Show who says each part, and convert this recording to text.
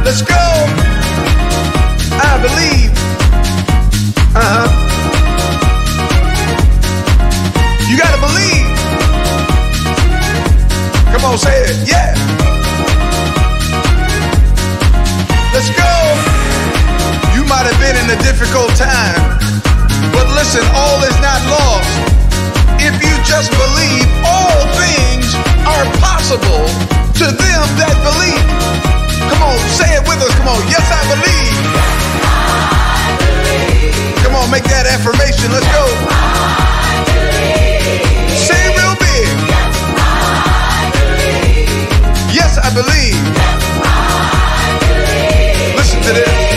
Speaker 1: Let's go. I believe. You gotta believe. Come on, say it. Yeah. Let's go. You might have been in a difficult time, but listen, all is not lost. If you just believe, all things are possible to them that believe. Come on, say it with us. Come on. Yes, I believe.
Speaker 2: I believe.
Speaker 1: Come on, make that affirmation. Let's go.
Speaker 2: I believe.
Speaker 1: Say it real big.
Speaker 2: Yes, I believe.
Speaker 1: Yes, I believe.
Speaker 2: Yes, I believe.
Speaker 1: Listen to this.